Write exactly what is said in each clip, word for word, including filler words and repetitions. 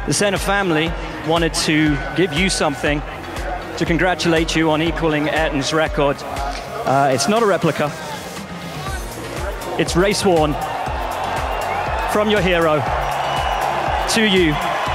the Senna family wanted to give you something to congratulate you on equaling Ayrton's record. Uh, it's not a replica. It's race worn from your hero to you.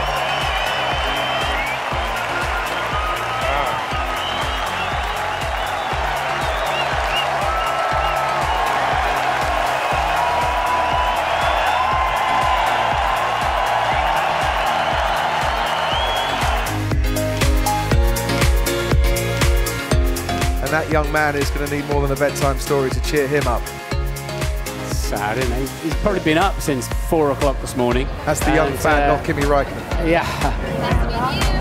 And that young man is going to need more than a bedtime story to cheer him up. Sad, isn't he? He's probably been up since four o'clock this morning. That's the young and, fan, uh, not Kimi Räikkönen. Yeah.